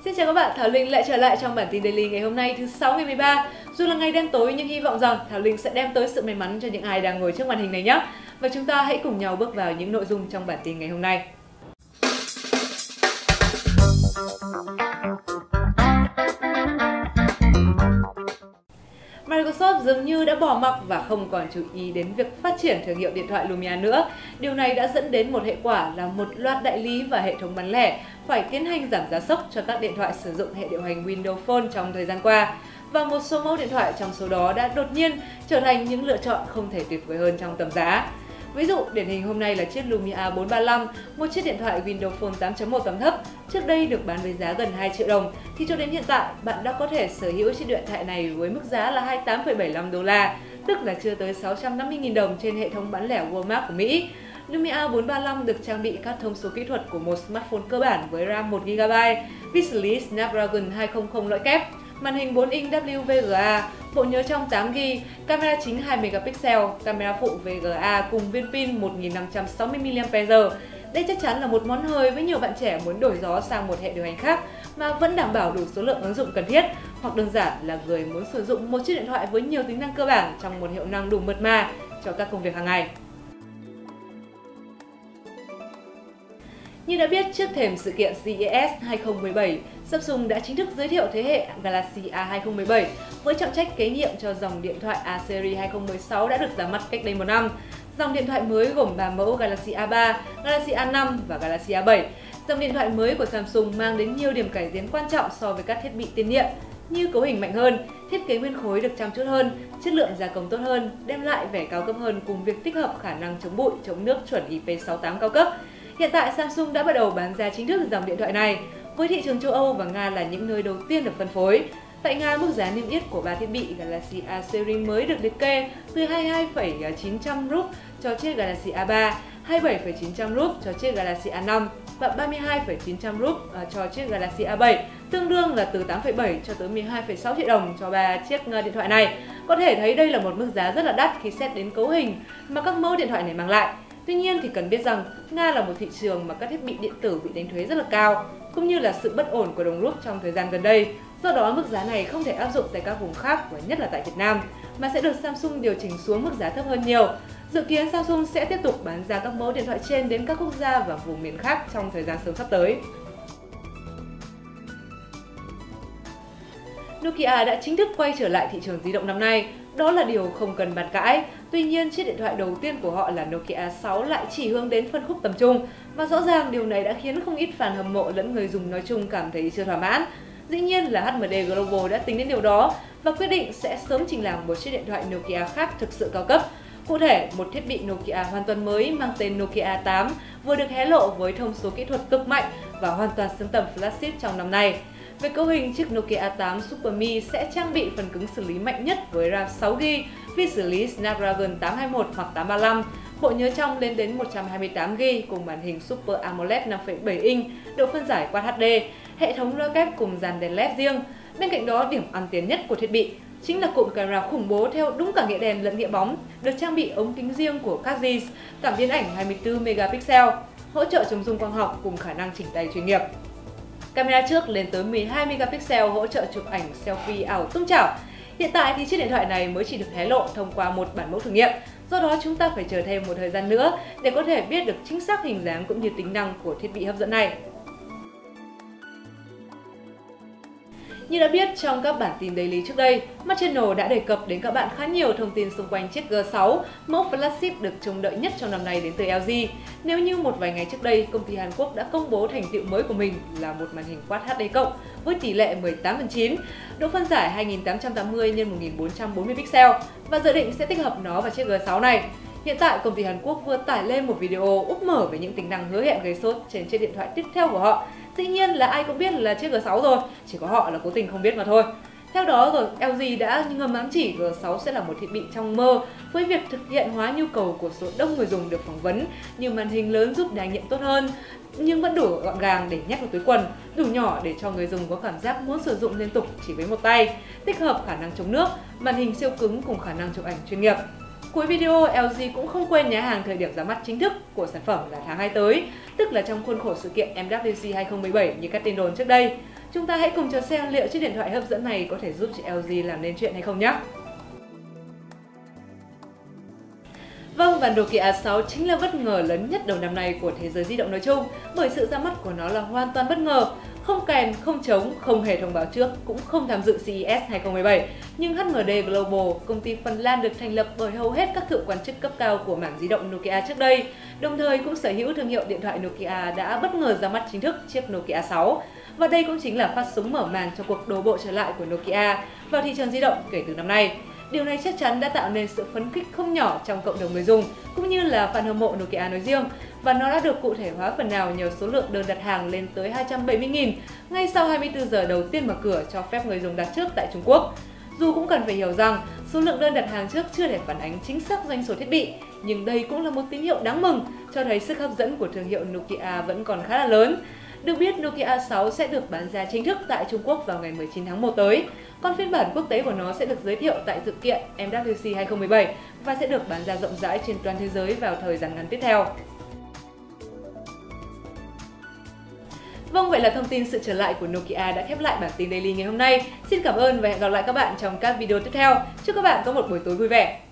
Xin chào các bạn, Thảo Linh lại trở lại trong bản tin daily ngày hôm nay thứ 6 ngày 13. Dù là ngày đen tối nhưng hy vọng rằng Thảo Linh sẽ đem tới sự may mắn cho những ai đang ngồi trước màn hình này nhé. Và chúng ta hãy cùng nhau bước vào những nội dung trong bản tin ngày hôm nay. Microsoft dường như đã bỏ mặc và không còn chú ý đến việc phát triển thương hiệu điện thoại Lumia nữa. Điều này đã dẫn đến một hệ quả là một loạt đại lý và hệ thống bán lẻ phải tiến hành giảm giá sốc cho các điện thoại sử dụng hệ điều hành Windows Phone trong thời gian qua. Và một số mẫu điện thoại trong số đó đã đột nhiên trở thành những lựa chọn không thể tuyệt vời hơn trong tầm giá. Ví dụ, điển hình hôm nay là chiếc Lumia 435, một chiếc điện thoại Windows Phone 8.1 tầm thấp, trước đây được bán với giá gần 2 triệu đồng, thì cho đến hiện tại bạn đã có thể sở hữu chiếc điện thoại này với mức giá là 28,75 đô la, tức là chưa tới 650.000 đồng trên hệ thống bán lẻ Walmart của Mỹ. Lumia 435 được trang bị các thông số kỹ thuật của một smartphone cơ bản với RAM 1GB, vi xử lý Snapdragon 200 lõi kép, màn hình 4 inch WVGA, bộ nhớ trong 8GB, camera chính 2 megapixel, camera phụ VGA cùng viên pin 1560 mAh. Đây chắc chắn là một món hời với nhiều bạn trẻ muốn đổi gió sang một hệ điều hành khác mà vẫn đảm bảo đủ số lượng ứng dụng cần thiết, hoặc đơn giản là người muốn sử dụng một chiếc điện thoại với nhiều tính năng cơ bản trong một hiệu năng đủ mượt mà cho các công việc hàng ngày. Như đã biết, trước thềm sự kiện CES 2017, Samsung đã chính thức giới thiệu thế hệ Galaxy A2017 với trọng trách kế nhiệm cho dòng điện thoại A Series 2016 đã được ra mắt cách đây một năm. Dòng điện thoại mới gồm 3 mẫu Galaxy A3, Galaxy A5 và Galaxy A7. Dòng điện thoại mới của Samsung mang đến nhiều điểm cải tiến quan trọng so với các thiết bị tiên nhiệm, như cấu hình mạnh hơn, thiết kế nguyên khối được chăm chút hơn, chất lượng gia công tốt hơn, đem lại vẻ cao cấp hơn cùng việc tích hợp khả năng chống bụi, chống nước chuẩn IP68 cao cấp. Hiện tại, Samsung đã bắt đầu bán ra chính thức dòng điện thoại này, với thị trường châu Âu và Nga là những nơi đầu tiên được phân phối. Tại Nga, mức giá niêm yết của 3 thiết bị Galaxy A Series mới được liệt kê từ 22,900 rúp cho chiếc Galaxy A3, 27,900 rúp cho chiếc Galaxy A5 và 32,900 rúp cho chiếc Galaxy A7, tương đương là từ 8,7 cho tới 12,6 triệu đồng cho 3 chiếc điện thoại này. Có thể thấy đây là một mức giá rất là đắt khi xét đến cấu hình mà các mẫu điện thoại này mang lại. Tuy nhiên thì cần biết rằng Nga là một thị trường mà các thiết bị điện tử bị đánh thuế rất là cao, cũng như là sự bất ổn của đồng rúp trong thời gian gần đây. Do đó mức giá này không thể áp dụng tại các vùng khác và nhất là tại Việt Nam, mà sẽ được Samsung điều chỉnh xuống mức giá thấp hơn nhiều. Dự kiến Samsung sẽ tiếp tục bán ra các mẫu điện thoại trên đến các quốc gia và vùng miền khác trong thời gian sớm sắp tới. Nokia đã chính thức quay trở lại thị trường di động năm nay, đó là điều không cần bàn cãi. Tuy nhiên, chiếc điện thoại đầu tiên của họ là Nokia 6 lại chỉ hướng đến phân khúc tầm trung, và rõ ràng điều này đã khiến không ít fan hâm mộ lẫn người dùng nói chung cảm thấy chưa thỏa mãn. Dĩ nhiên là HMD Global đã tính đến điều đó và quyết định sẽ sớm trình làng một chiếc điện thoại Nokia khác thực sự cao cấp. Cụ thể, một thiết bị Nokia hoàn toàn mới mang tên Nokia 8 vừa được hé lộ với thông số kỹ thuật cực mạnh và hoàn toàn xứng tầm flagship trong năm nay. Về cấu hình, chiếc Nokia A8 Super Mi sẽ trang bị phần cứng xử lý mạnh nhất với RAM 6GB, vi xử lý Snapdragon 821 hoặc 835, bộ nhớ trong lên đến 128GB cùng màn hình Super AMOLED 5,7 inch, độ phân giải Quad HD, hệ thống loa kép cùng dàn đèn LED riêng. Bên cạnh đó, điểm ăn tiền nhất của thiết bị chính là cụm camera khủng bố theo đúng cả nghĩa đen lẫn nghĩa bóng, được trang bị ống kính riêng của Kazis, cảm biến ảnh 24 megapixel, hỗ trợ chống rung quang học cùng khả năng chỉnh tay chuyên nghiệp. Camera trước lên tới 12 megapixel hỗ trợ chụp ảnh selfie ảo tung chảo. Hiện tại thì chiếc điện thoại này mới chỉ được hé lộ thông qua một bản mẫu thử nghiệm, do đó chúng ta phải chờ thêm một thời gian nữa để có thể biết được chính xác hình dáng cũng như tính năng của thiết bị hấp dẫn này. Như đã biết trong các bản tin daily trước đây, Mắt Channel đã đề cập đến các bạn khá nhiều thông tin xung quanh chiếc G6, mẫu flagship được trông đợi nhất trong năm nay đến từ LG. Nếu như một vài ngày trước đây, công ty Hàn Quốc đã công bố thành tựu mới của mình là một màn hình Quad HD+ với tỷ lệ 18:9, độ phân giải 2880 x 1440 pixel và dự định sẽ tích hợp nó vào chiếc G6 này. Hiện tại, công ty Hàn Quốc vừa tải lên một video úp mở về những tính năng hứa hẹn gây sốt trên chiếc điện thoại tiếp theo của họ. Dĩ nhiên là ai cũng biết là chiếc G6 rồi, chỉ có họ là cố tình không biết mà thôi. Theo đó, LG đã ngầm ám chỉ G6 sẽ là một thiết bị trong mơ với việc thực hiện hóa nhu cầu của số đông người dùng được phỏng vấn, như màn hình lớn giúp đa nhiệm tốt hơn, nhưng vẫn đủ gọn gàng để nhét vào túi quần, đủ nhỏ để cho người dùng có cảm giác muốn sử dụng liên tục chỉ với một tay, tích hợp khả năng chống nước, màn hình siêu cứng cùng khả năng chụp ảnh chuyên nghiệp. Cuối video, LG cũng không quên nhá hàng thời điểm ra mắt chính thức của sản phẩm là tháng 2 tới, tức là trong khuôn khổ sự kiện MWC 2017 như các tin đồn trước đây. Chúng ta hãy cùng chờ xem liệu chiếc điện thoại hấp dẫn này có thể giúp cho LG làm nên chuyện hay không nhé. Vâng, và Nokia 6 chính là bất ngờ lớn nhất đầu năm nay của thế giới di động nói chung, bởi sự ra mắt của nó là hoàn toàn bất ngờ. Không kèn, không trống, không hề thông báo trước, cũng không tham dự CES 2017. Nhưng HMD Global, công ty Phần Lan được thành lập bởi hầu hết các cựu quan chức cấp cao của mảng di động Nokia trước đây, đồng thời cũng sở hữu thương hiệu điện thoại Nokia đã bất ngờ ra mắt chính thức chiếc Nokia 6. Và đây cũng chính là phát súng mở màn cho cuộc đổ bộ trở lại của Nokia vào thị trường di động kể từ năm nay. Điều này chắc chắn đã tạo nên sự phấn khích không nhỏ trong cộng đồng người dùng, cũng như là fan hâm mộ Nokia nói riêng. Và nó đã được cụ thể hóa phần nào nhờ số lượng đơn đặt hàng lên tới 270.000 ngay sau 24 giờ đầu tiên mở cửa cho phép người dùng đặt trước tại Trung Quốc. Dù cũng cần phải hiểu rằng số lượng đơn đặt hàng trước chưa thể phản ánh chính xác doanh số thiết bị, nhưng đây cũng là một tín hiệu đáng mừng, cho thấy sức hấp dẫn của thương hiệu Nokia vẫn còn khá là lớn. Được biết, Nokia 6 sẽ được bán ra chính thức tại Trung Quốc vào ngày 19 tháng 1 tới. Còn phiên bản quốc tế của nó sẽ được giới thiệu tại sự kiện MWC 2017 và sẽ được bán ra rộng rãi trên toàn thế giới vào thời gian ngắn tiếp theo. Vâng, vậy là thông tin sự trở lại của Nokia đã khép lại bản tin Daily ngày hôm nay. Xin cảm ơn và hẹn gặp lại các bạn trong các video tiếp theo. Chúc các bạn có một buổi tối vui vẻ.